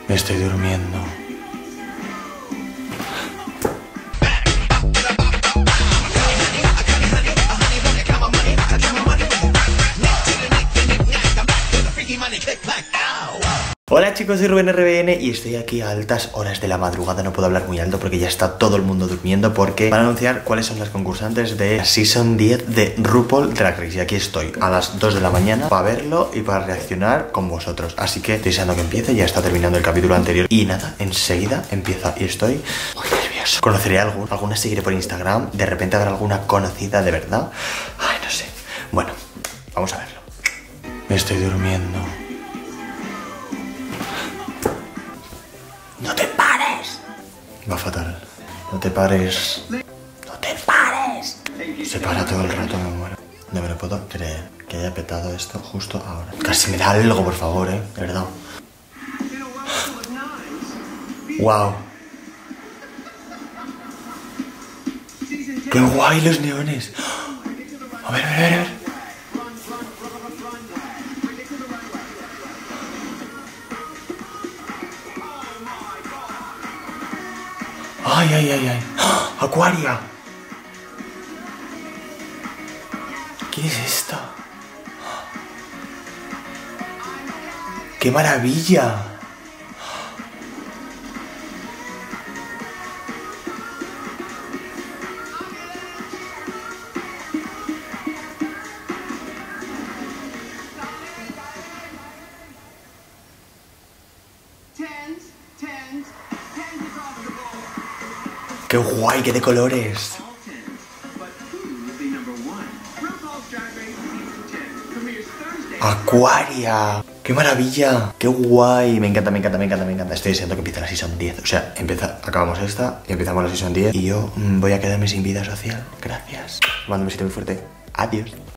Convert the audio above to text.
Me estoy durmiendo. Hola chicos, soy Rubén RBN y estoy aquí a altas horas de la madrugada. No puedo hablar muy alto porque ya está todo el mundo durmiendo, porque van a anunciar cuáles son las concursantes de la Season 10 de RuPaul Drag Race. Y aquí estoy a las 2 de la mañana para verlo y para reaccionar con vosotros. Así que estoy deseando que empiece, ya está terminando el capítulo anterior. Y nada, enseguida empieza y estoy muy nervioso. Conoceré a alguna seguiré por Instagram. De repente habrá alguna conocida de verdad. Ay, no sé. Bueno, vamos a verlo. Me estoy durmiendo. ¡No te pares! Va fatal. No te pares. ¡No te pares! Se para todo el rato, me muero. No me lo puedo creer que haya petado esto justo ahora. Casi me da algo, por favor, de verdad. ¡Wow! ¡Qué guay los neones! A ver, a ver, a ver. ¡Ay, ay, ay, ay! ¡Oh! ¡Aquaria! ¿Qué es esto? ¡Qué maravilla! ¡Qué guay! ¡Qué de colores! ¡Aquaria! ¡Qué maravilla! ¡Qué guay! Me encanta, me encanta, me encanta, me encanta. Estoy deseando que empiece la Season 10. O sea, acabamos esta y empezamos la Season 10. Y yo voy a quedarme sin vida social. Gracias. Mando un besito muy fuerte. Adiós.